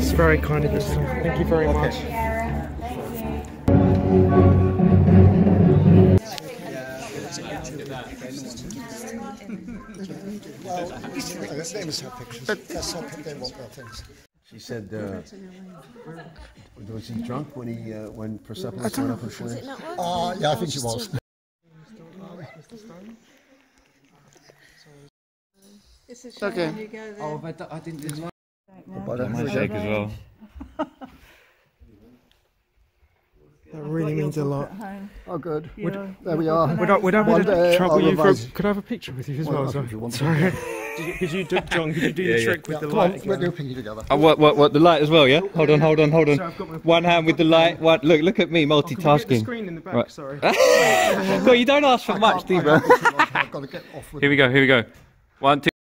It's very kind of you. Thank you very much. Well, let's name us her pictures. That's how they want their things. She said, was he drunk when Persepolis went up in flames? Yeah, I think he was. Okay. Oh, I didn't do one. I might shake as well. That really means a lot. Oh, good. There we are. Would I have trouble you for? Could I have a picture with you as well? Sorry. Could you do, John? Could you do the trick with the light? We'll do a pinky together. Oh, what? The light as well, yeah? Hold on. One hand with the light. One. Look at me, multitasking. The screen in the back. Right. Sorry. Well, you don't ask for much, do you, bro? I've got to get off with Here we go. 1, 2.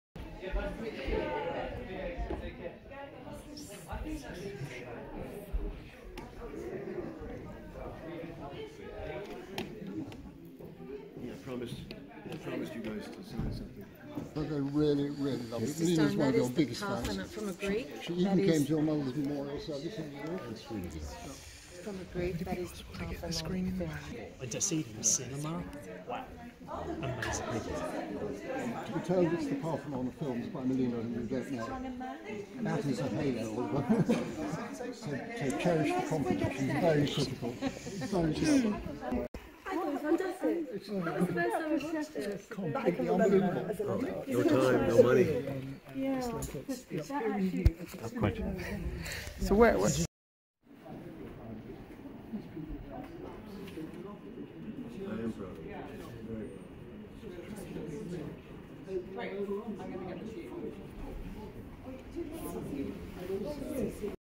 I promised you guys to sign something. They're really, really lovely. Nina's one of your biggest fans. From a Greek. She even came to your mother's memorial service. That's really good. From a Greek, that is The screen in the back. Went to see them in the cinema. Wow. Amazing. To be told it's the Parthenon of films by Melina, who we don't know. That is a halo. So cherish the compliment. She's very critical. Very critical. fantastic. It's the first time we've watched it. Completely unbelievable. No time, no money. Yeah. So where? I am proud. Very good.